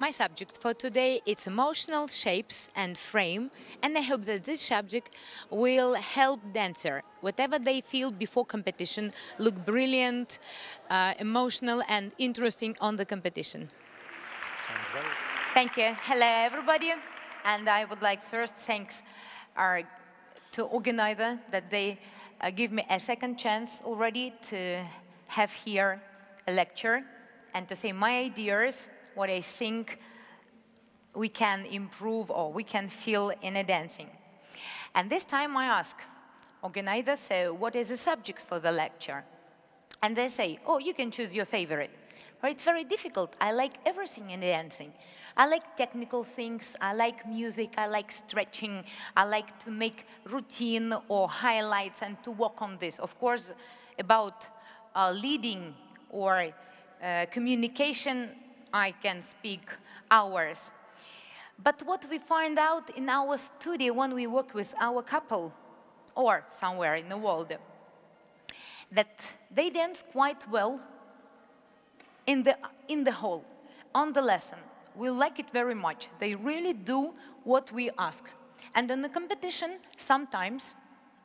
My subject for today is emotional shapes and frame, and I hope that this subject will help dancer, whatever they feel before competition, look brilliant, emotional and interesting on the competition. Sounds very... Thank you. Hello, everybody. And I would like first thanks to organizer that they give me a second chance already to have here a lecture and to say my ideas, what I think we can improve or we can feel in a dancing. And this time I ask organizers, so what is the subject for the lecture? And they say, oh, you can choose your favorite. But it's very difficult. I like everything in dancing. I like technical things, I like music, I like stretching, I like to make routine or highlights and to work on this. Of course, about leading or communication, I can speak hours. But what we find out in our studio when we work with our couple or somewhere in the world, that they dance quite well in the hall, on the lesson. We like it very much. They really do what we ask. And in the competition, sometimes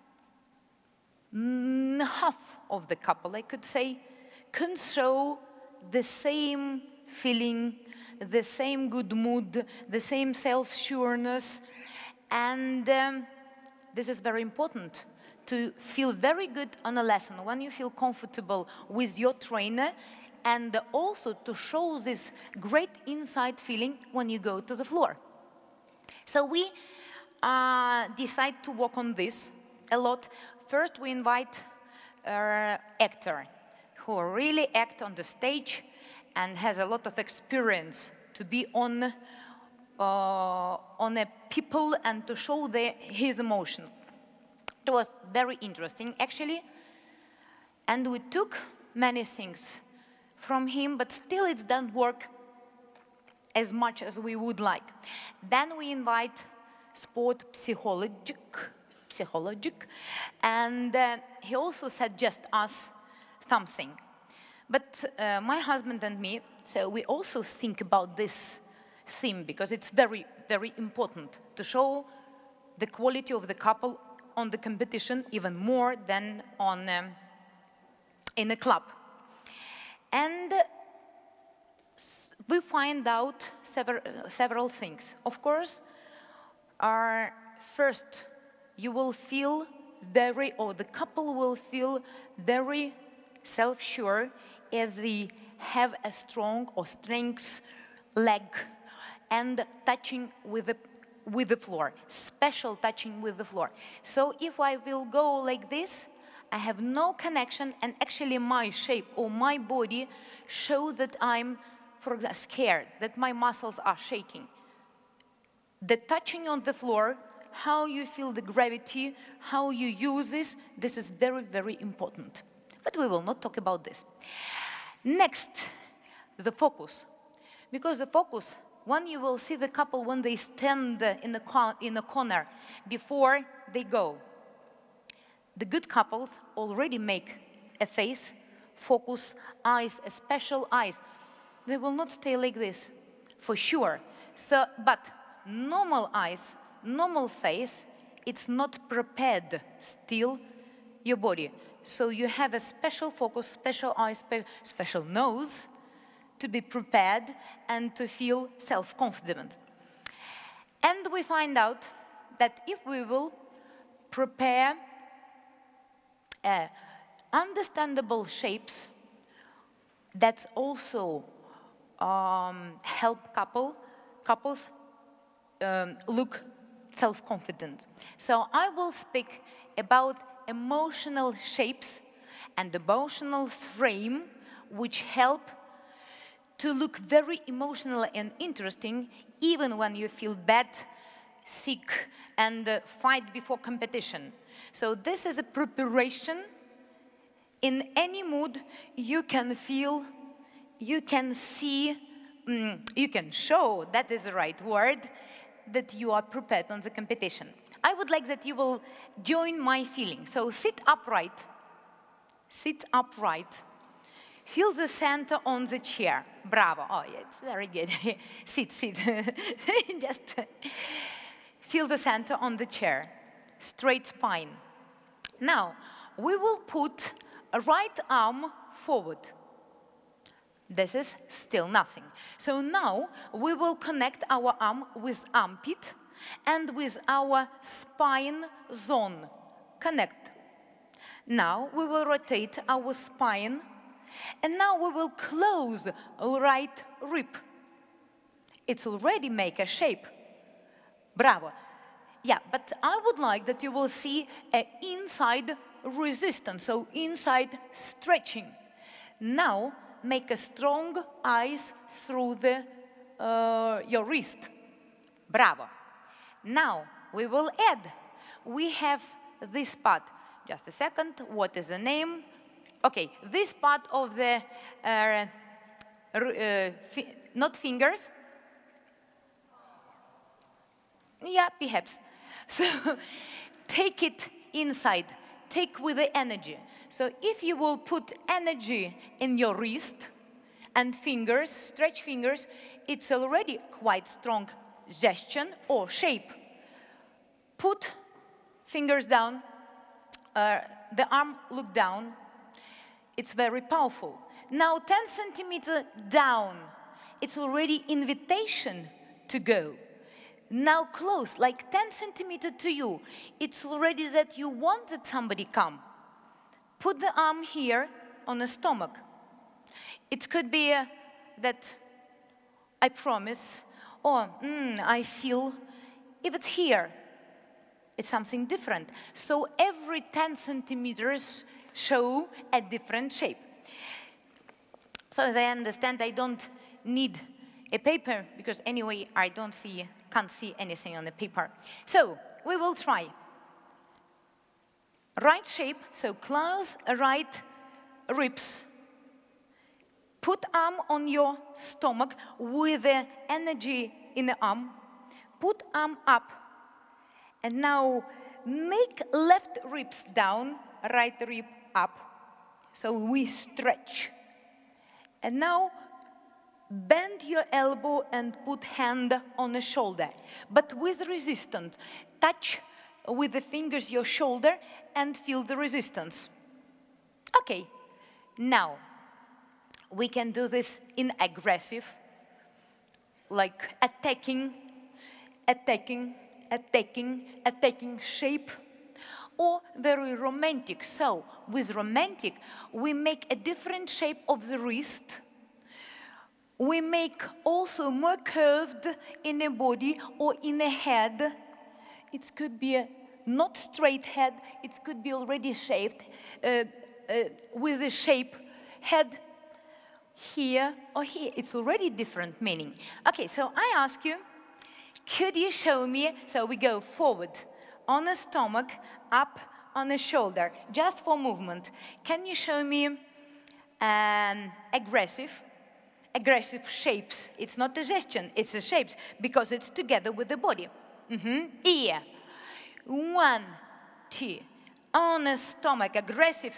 half of the couple, I could say, can show the same feeling, the same good mood, the same self-sureness. And this is very important, to feel very good on a lesson, when you feel comfortable with your trainer, and also to show this great inside feeling when you go to the floor. So we decide to work on this a lot. First, we invite actor who really act on the stage and has a lot of experience to be on a people and to show his emotion. It was very interesting, actually, and we took many things from him, but still it doesn't work as much as we would like. Then we invite sport psychologic, and he also suggests us something. But my husband and me, so we also think about this theme, because it's very, very important to show the quality of the couple on the competition even more than on in a club. And we find out several things. Of course, first, you will feel the couple will feel very self-sure if they have a strong or strength leg and touching with the floor, special touching with the floor. So if I will go like this, I have no connection, and actually my shape or my body show that I'm, for example, scared, that my muscles are shaking. The touching on the floor, how you feel the gravity, how you use this is very, very important. But we will not talk about this. Next, the focus. Because the focus, when you will see the couple when they stand in the corner before they go, the good couples already make a face, focus, eyes, a special eyes. They will not stay like this, for sure. So, but normal eyes, normal face, it's not prepared still, your body. So you have a special focus, special eyes, special nose to be prepared and to feel self-confident. And we find out that if we will prepare understandable shapes that also help couples look self-confident. So I will speak about emotional shapes and emotional frame which help to look very emotional and interesting even when you feel bad, sick, and fight before competition. So this is a preparation. In any mood you can feel, you can see, you can show, that is the right word, that you are prepared on the competition. I would like that you will join my feeling. So sit upright, Feel the center on the chair. Bravo. Oh, yeah, it's very good. Sit. Just feel the center on the chair. Straight spine. Now, we will put a right arm forward. This is still nothing. So now we will connect our arm with armpit and with our spine zone. Connect. Now we will rotate our spine, and now we will close right rib. It's already make a shape. Bravo. Yeah, but I would like that you will see an inside resistance, so inside stretching. Now make a strong eyes through the your wrist. Bravo. Now we will add. We have this part. Just a second. What is the name? Okay, this part of the not fingers. Yeah, perhaps. So take it inside. Take with the energy. So if you will put energy in your wrist and fingers, stretch fingers, it's already quite strong gesture or shape. Put fingers down, the arm look down. It's very powerful. Now 10 centimeters down, it's already invitation to go. Now close, like 10 centimeters to you. It's already that you want that somebody come. Put the arm here on the stomach. It could be that I promise, or I feel. If it's here, it's something different. So every 10 centimeters show a different shape. So as I understand, I don't need a paper, because anyway, I can't see anything on the paper. So we will try. Right shape, so close right ribs. Put arm on your stomach with the energy in the arm. Put arm up. And now make left ribs down, right rib up. So we stretch. And now bend your elbow and put hand on the shoulder, but with resistance. Touch with the fingers your shoulder and feel the resistance. Okay, now we can do this in aggressive, like attacking shape, or very romantic. So with romantic, we make a different shape of the wrist. We make also more curved in the body or in the head. It could be a not straight head, it could be already shaped with a shape head here or here. It's already different meaning. Okay, so I ask you, could you show me, so we go forward on the stomach, up on the shoulder, just for movement. Can you show me aggressive shapes? It's not a gesture, it's a shapes, because it's together with the body. Ear. 1, 2. On the stomach, aggressive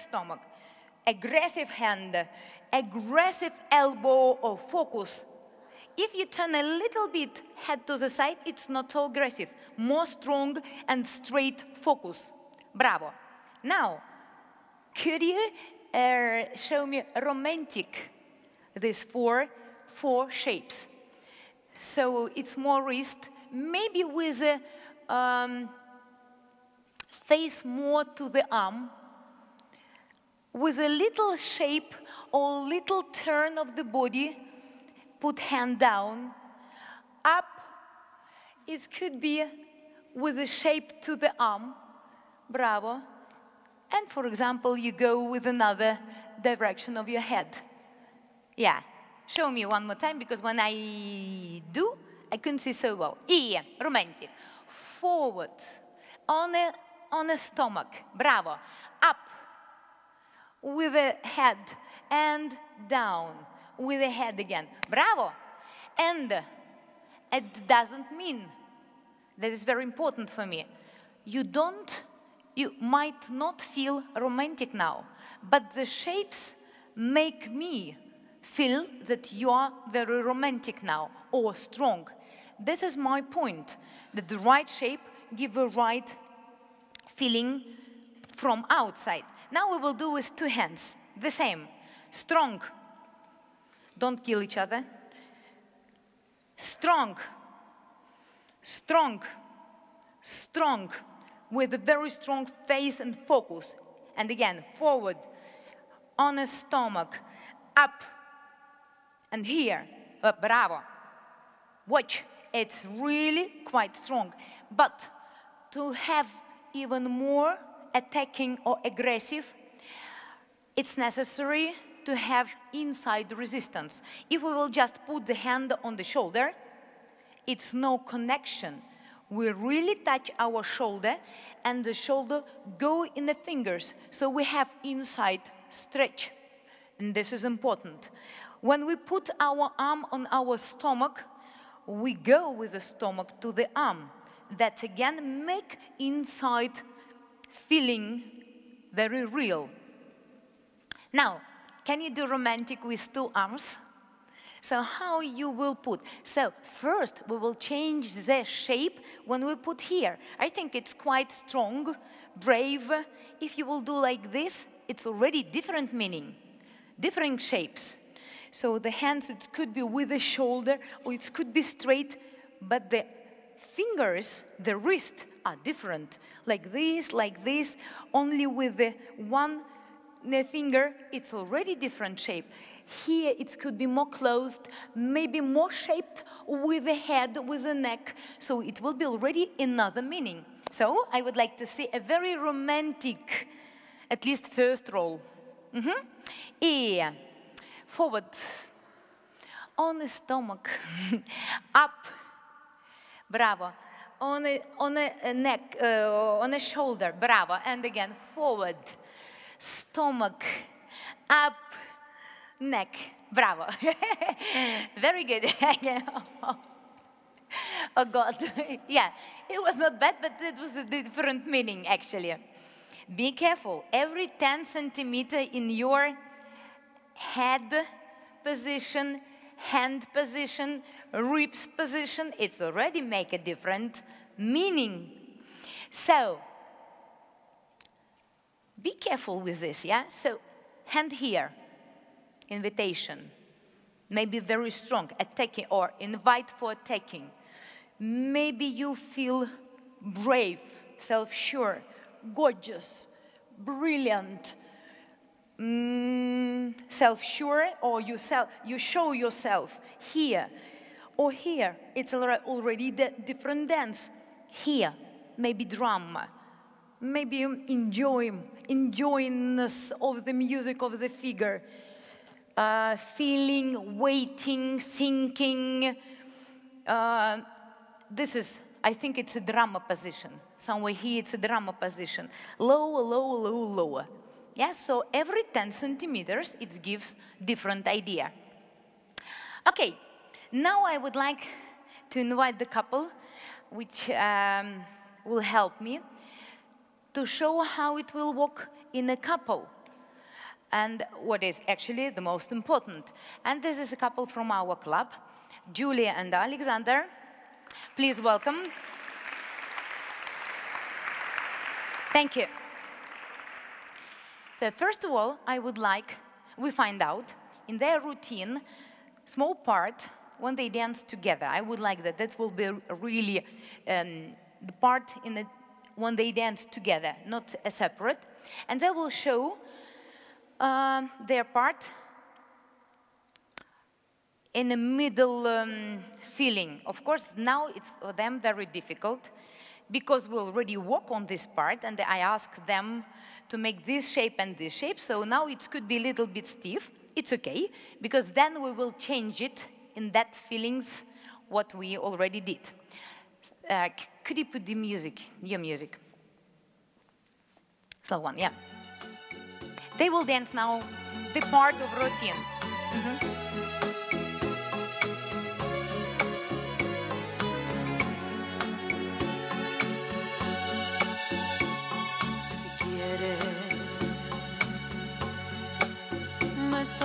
hand, aggressive elbow or focus. If you turn a little bit head to the side, it's not so aggressive. More strong and straight focus. Bravo. Now, could you show me romantic, these four shapes? So it's more wrist, maybe with a face more to the arm, with a little shape or little turn of the body. Put hand down, up. It could be with a shape to the arm. Bravo. And for example, you go with another direction of your head. Yeah. Show me one more time, because when I do, I couldn't see so well. Ear, romantic. Forward, on a stomach. Bravo. Up with the head and down with the head again. Bravo. And it doesn't mean, that is very important for me, you might not feel romantic now, but the shapes make me feel that you are very romantic now or strong. This is my point, that the right shape gives a right feeling from outside. Now we will do with two hands, the same. Strong. Don't kill each other. Strong. Strong. Strong. With a very strong face and focus. And again, forward. On the stomach. Up. And here. Bravo. Watch. It's really quite strong. But to have even more attacking or aggressive, it's necessary to have inside resistance. If we will just put the hand on the shoulder, it's no connection. We really touch our shoulder and the shoulder go in the fingers. So we have inside stretch. And this is important. When we put our arm on our stomach, we go with the stomach to the arm. That again make inside feeling very real. Now, can you do romantic with two arms? So how you will put? So first we will change the shape when we put here. I think it's quite strong, brave. If you will do like this, it's already different meaning, different shapes. So the hands, it could be with the shoulder, or it could be straight, but the fingers, the wrist, are different. Like this, only with the one finger, it's already different shape. Here it could be more closed, maybe more shaped with the head, with the neck, so it will be already another meaning. So I would like to see a very romantic, at least first roll. And forward, on the stomach, up, bravo, on a neck, on a shoulder, bravo, and again, forward, stomach, up, neck, bravo. Very good. Oh God, yeah, it was not bad, but it was a different meaning actually. Be careful, every 10 centimeter in your head position, hand position, ribs position, it's already make a different meaning. So, be careful with this, yeah? So, hand here, invitation, maybe very strong, attacking or invite for attacking. Maybe you feel brave, self-sure, gorgeous, brilliant, self-sure, or you show yourself here or here. It's already the different dance. Here, maybe drama, maybe enjoyingness of the music of the figure, feeling, waiting, thinking. This is, I think it's a drama position. Somewhere here it's a drama position. Lower, lower, lower, lower. Yeah, so every 10 centimeters, it gives different idea. Okay, now I would like to invite the couple, which will help me, to show how it will work in a couple. And what is actually the most important. And this is a couple from our club, Julia and Alexander. Please welcome. Thank you. So first of all, I would like, we find out in their routine, small part, when they dance together. I would like that will be really the part when they dance together, not a separate. And they will show their part in a middle feeling. Of course, now it's for them very difficult because we already work on this part and I ask them to make this shape and this shape. So now it could be a little bit stiff. It's okay, because then we will change it in that feelings what we already did. Could you put the music, your music? Slow one, yeah. They will dance now the part of routine. Si quieres, me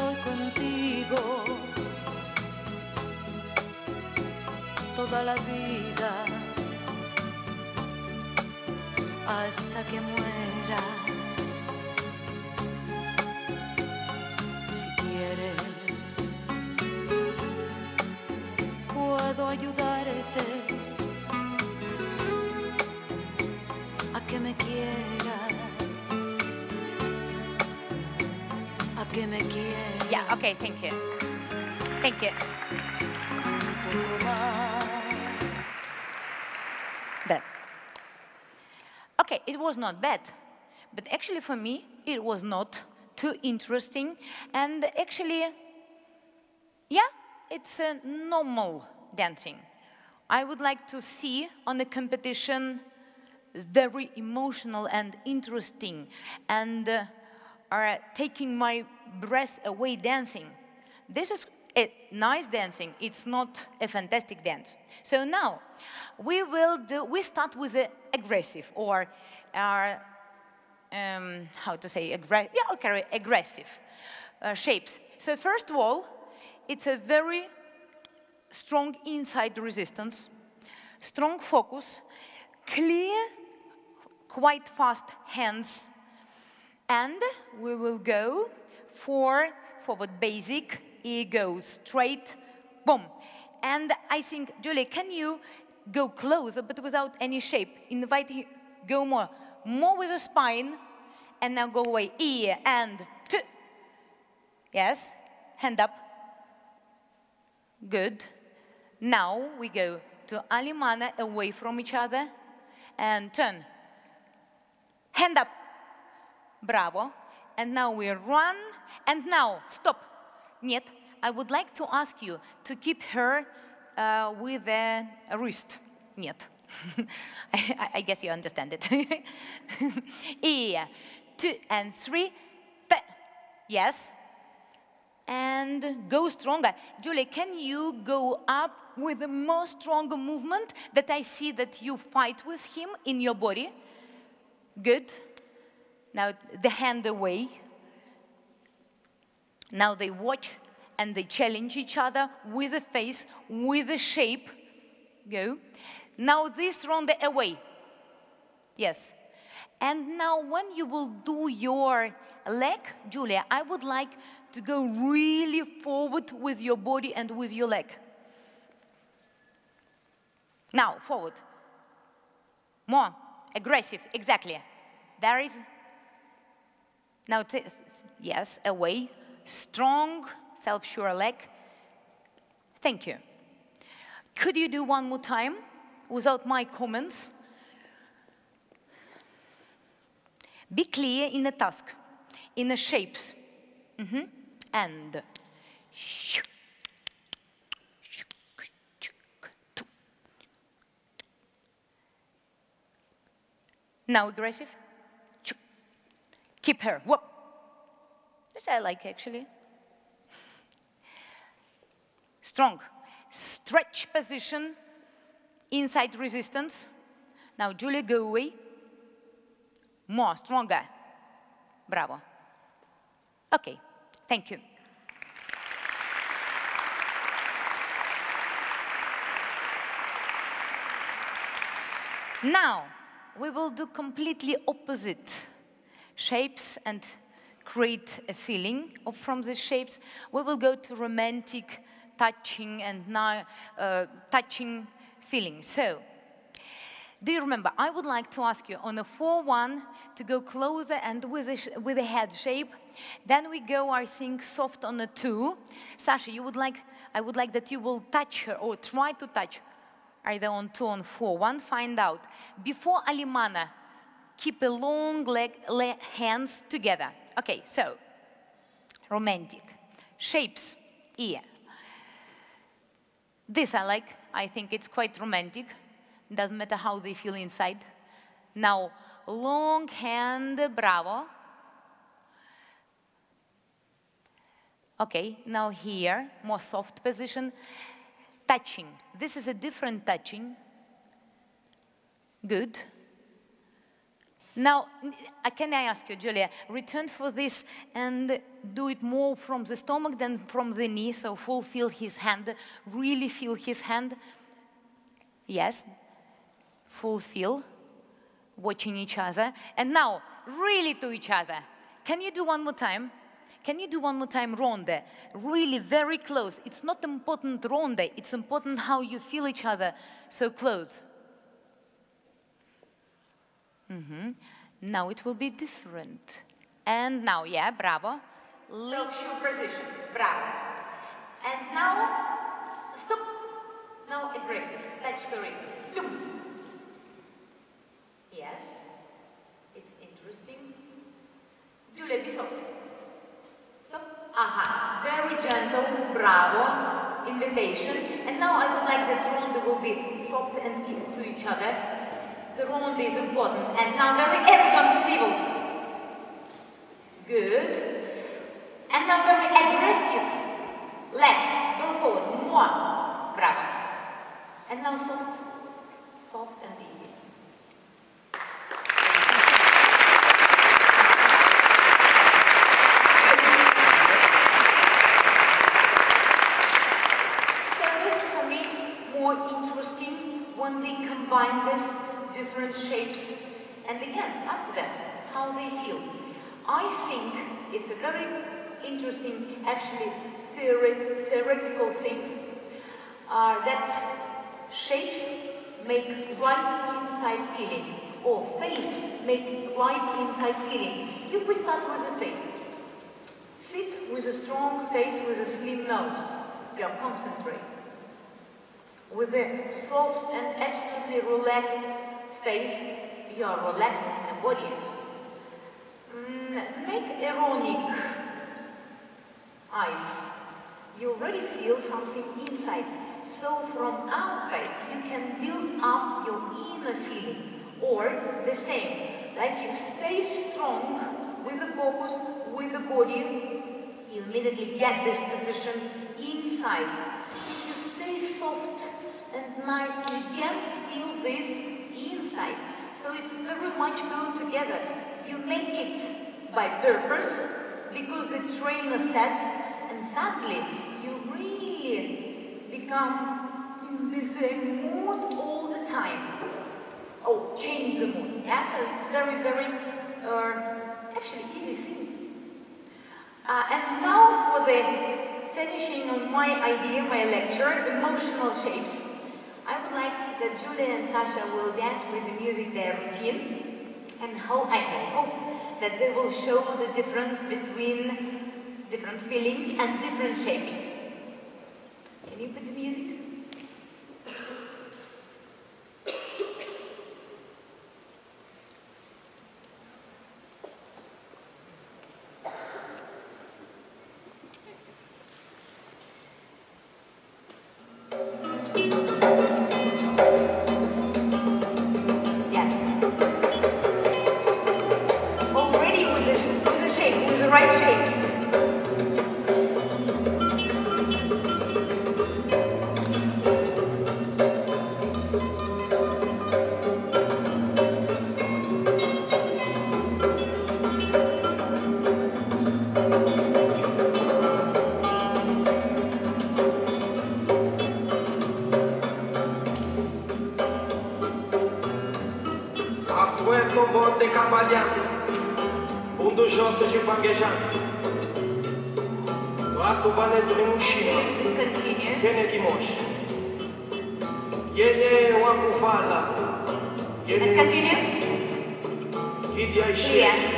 toda la vida hasta que muera. Si quieres, puedo ayudarte a que me quieras, a que me quieras. Yeah, okay, thank you. Thank you. That. Okay, it was not bad, but actually for me, it was not too interesting. And actually, yeah, it's a normal dancing. I would like to see on the competition very emotional and interesting and are taking my breath away dancing. This is a nice dancing. It's not a fantastic dance. So now we start with the aggressive or how to say aggressive shapes. So first of all, it's a very strong inside resistance, strong focus, clear, quite fast hands, and we will go for forward basic, it goes straight, boom. And I think, Julie, can you go closer but without any shape? Invite him, go more with the spine, and now go away, and two. Yes, hand up. Good. Now we go to Alimana, away from each other, and turn. Hand up. Bravo. And now we run, and now stop. Нет. I would like to ask you to keep her with a wrist. Нет. I guess you understand it. 2 and 3. Yes. And go stronger. Julie, can you go up with a more stronger movement that I see that you fight with him in your body? Good. Now the hand away. Now they watch and they challenge each other with a face, with a shape. Go. Now this round away. Yes. And now when you will do your leg, Julia, I would like to go really forward with your body and with your leg. Now, forward. More. Aggressive, exactly. There is. Now, yes, away. Strong, self-sure leg. Thank you. Could you do one more time without my comments? Be clear in the task, in the shapes. And now aggressive. Keep her. Whoop. This I like actually. Strong. Stretch position. Inside resistance. Now Julia, go away. More, stronger. Bravo. Okay, thank you. Now, we will do completely opposite shapes and create a feeling from these shapes. We will go to romantic touching and now touching feeling. So, do you remember? I would like to ask you on a 4-1 to go closer and with a head shape. Then we go, I think, soft on a 2. Sasha, I would like that you will touch her or try to touch either on 2 or 4-1. Find out. Before Alimana, keep a long hands together. Okay, so romantic shapes here. This I like. I think it's quite romantic. Doesn't matter how they feel inside. Now, long hand, bravo. Okay, now here, more soft position. Touching. This is a different touching. Good. Now, can I ask you, Julia, return for this and do it more from the stomach than from the knee, so feel his hand, really feel his hand. Yes, fulfill, watching each other. And now, really to each other. Can you do one more time? Can you do one more time, ronde? Really very close. It's not important ronde, it's important how you feel each other so close. Now it will be different. And now, yeah, bravo. Self-sure position, bravo. And now, stop. Now aggressive, touch the wrist. Yes, it's interesting. Julia, be soft. Stop. Aha, very gentle, bravo, invitation. And now I would like that ronde will be soft and easy to each other. The ronde is important. And now very elegant swivels. Good. And now very aggressive. Leg, go forward, more. Bravo. And now soft, soft and easy. So this is for me more interesting when they combine these different shapes. And again, ask them how they feel. I think it's a very interesting, actually, theoretical things that shapes make right inside feeling, or face make right inside feeling. If we start with the face, sit with a strong face with a slim nose, you are concentrate. With a soft and absolutely relaxed face, you are relaxed in the body. Make ironic eyes. You already feel something inside. So from outside, you can build up your inner feeling. Or the same, like you stay strong with the focus, with the body, you immediately get this position inside. If you stay soft and nice, you can feel this inside. So it's very much go together. You make it by purpose, because the trainer said, and suddenly you really become in the same mood all the time. Oh, change the mood. Yeah, so it's very, very, actually easy thing. And now for the finishing on my idea, my lecture, emotional shapes. I would like that Julia and Sasha will dance with the music, their routine, and how I hope that they will show the difference between different feelings and different shaping. Can you put the music?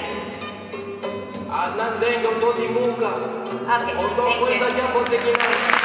Okay, thank you.